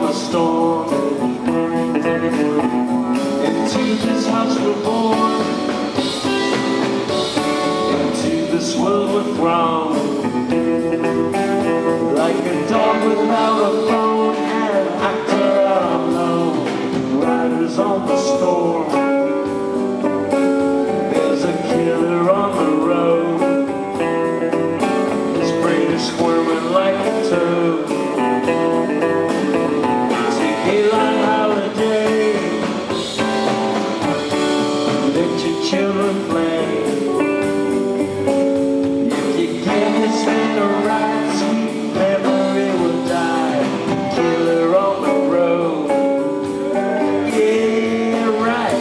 the storm. Into this house we're born, into this world we're thrown, like a dog without a bone, and an actor out on loan, riders on the storm. There's a killer on the road, his brain is squirming like a toad. Take a long holiday, let your children play. If you give this thing a ride, sweet memory will die. Killer on the road, yeah, right.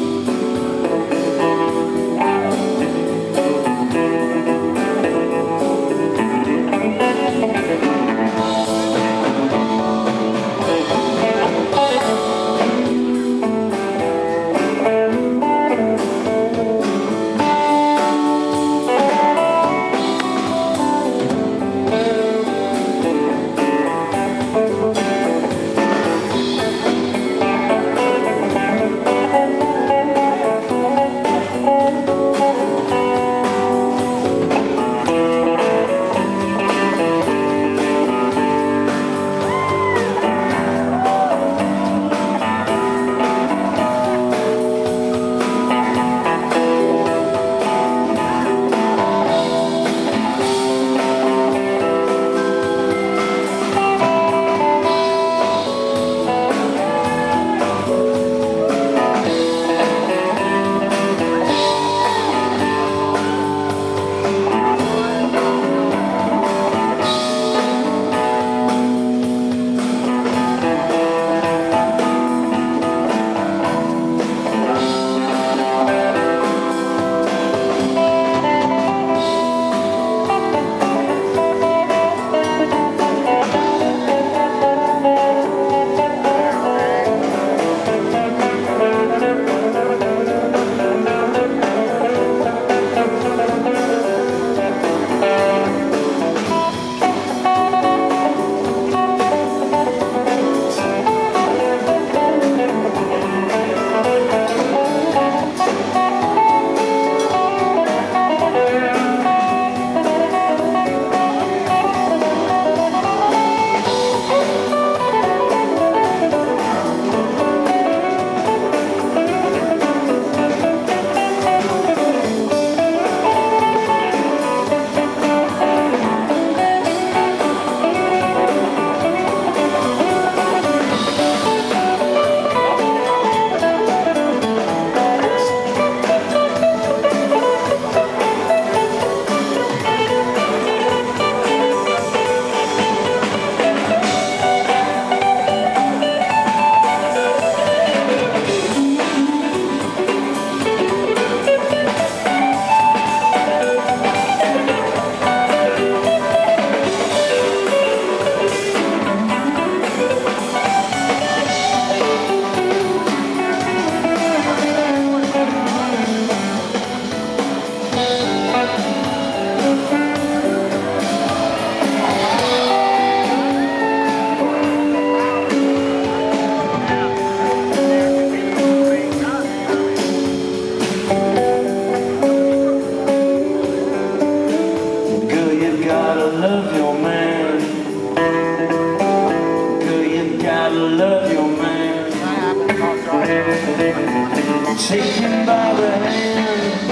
Take him by the hand,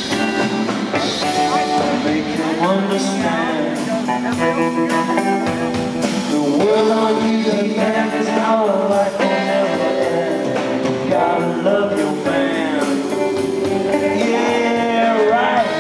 make him understand. The world on you depends, our life will never end. You gotta love your man, yeah, right.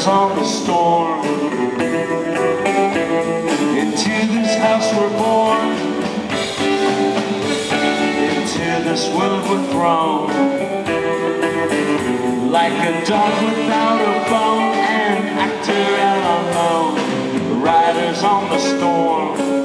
riders on the storm. Into this house we're born, into this world we're thrown. Like a dog without a bone, an actor out unknown. Riders on the storm.